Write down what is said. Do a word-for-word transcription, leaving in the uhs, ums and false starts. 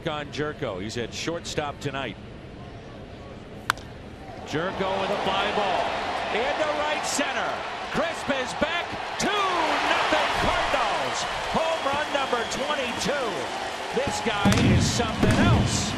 work on Gyorko. He's at shortstop tonight. Gyorko with a fly ball into right center. Crisp is back. two nothing Cardinals. Home run number twenty-two. This guy is something else.